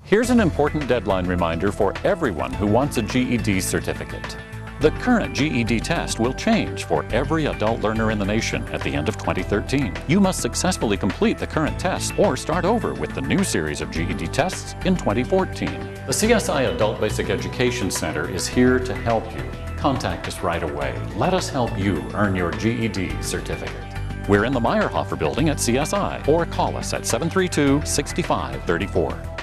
Here's an important deadline reminder for everyone who wants a GED certificate. The current GED test will change for every adult learner in the nation at the end of 2013. You must successfully complete the current test or start over with the new series of GED tests in 2014. The CSI Adult Basic Education Center is here to help you. Contact us right away. Let us help you earn your GED certificate. We're in the Meyerhofer building at CSI, or call us at 732-6534.